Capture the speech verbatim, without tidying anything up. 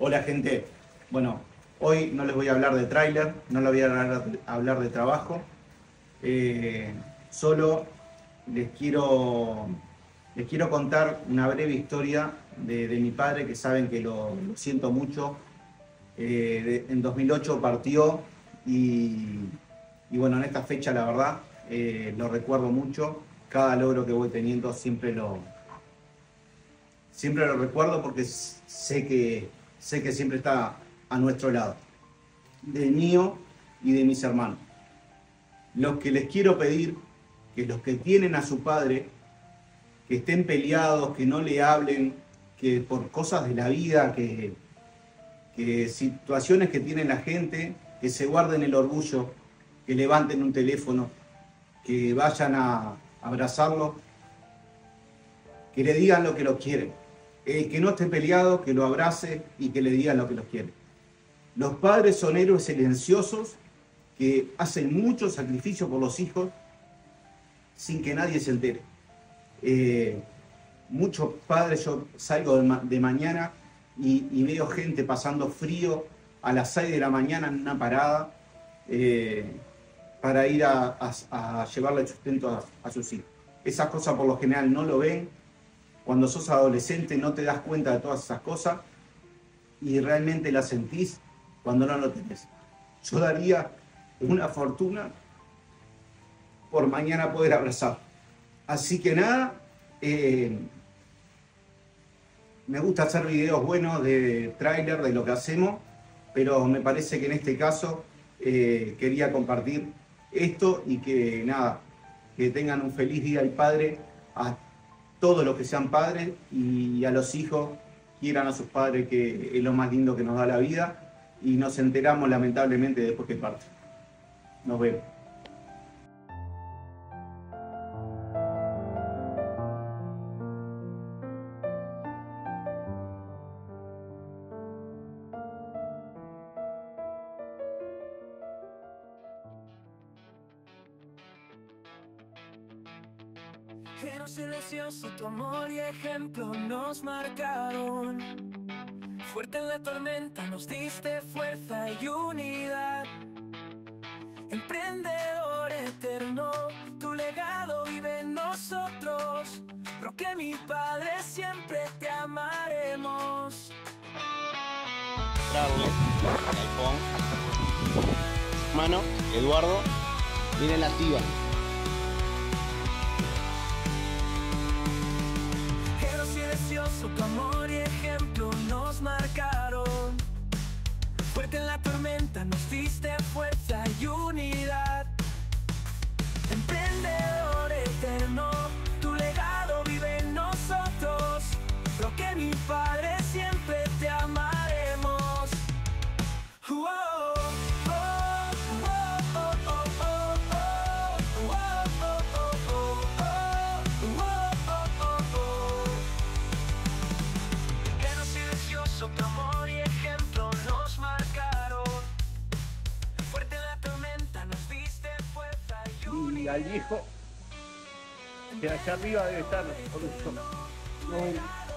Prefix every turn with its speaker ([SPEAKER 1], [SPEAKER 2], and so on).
[SPEAKER 1] Hola gente, bueno, hoy no les voy a hablar de tráiler, no les voy a hablar, hablar de trabajo, eh, solo les quiero, les quiero contar una breve historia de, de mi padre, que saben que lo, lo siento mucho. Eh, de, en dos mil ocho partió y, y bueno, en esta fecha la verdad eh, lo recuerdo mucho. Cada logro que voy teniendo siempre lo, siempre lo recuerdo porque sé que, sé que siempre está a nuestro lado, del mío y de mis hermanos. Los que les quiero pedir, que los que tienen a su padre, que estén peleados, que no le hablen, que por cosas de la vida, que, que situaciones que tiene la gente, que se guarden el orgullo, que levanten un teléfono, que vayan a abrazarlo, que le digan lo que lo quieren. El que no esté peleado, que lo abrace y que le digan lo que los quiere. Los padres son héroes silenciosos que hacen mucho sacrificio por los hijos sin que nadie se entere. Eh, muchos padres, yo salgo de, ma de mañana y, y veo gente pasando frío a las seis de la mañana en una parada eh, para ir a, a, a llevarle el sustento a, a sus hijos. Esas cosas por lo general no lo ven. Cuando sos adolescente no te das cuenta de todas esas cosas y realmente las sentís cuando no lo tenés. Yo daría una fortuna por mañana poder abrazar. Así que nada, eh, me gusta hacer videos buenos de tráiler, de lo que hacemos, pero me parece que en este caso eh, quería compartir esto y que nada, que tengan un feliz Día del Padre a todos los que sean padres y a los hijos quieran a sus padres, que es lo más lindo que nos da la vida, y nos enteramos lamentablemente después que parte. Nos vemos.
[SPEAKER 2] Pero silencioso, tu amor y ejemplo nos marcaron. Fuerte en la tormenta, nos diste fuerza y unidad. Emprendedor eterno, tu legado vive en nosotros. Roque, mi padre, siempre te amaremos.
[SPEAKER 3] Bravo, iPhone. Mano, Eduardo, miren la activa.
[SPEAKER 2] Tu amor y ejemplo nos marcaron. Fuerte en la tormenta, nos diste fuerza y unidad. Emprendedor eterno, tu legado vive en nosotros. Roque, mi padre, siempre te amaremos. Wow. Tu amor y ejemplo nos marcaron. Fuerte en la tormenta, nos diste fuerza y unidad.
[SPEAKER 4] Y al viejo, que allá arriba debe estar orgulloso. No.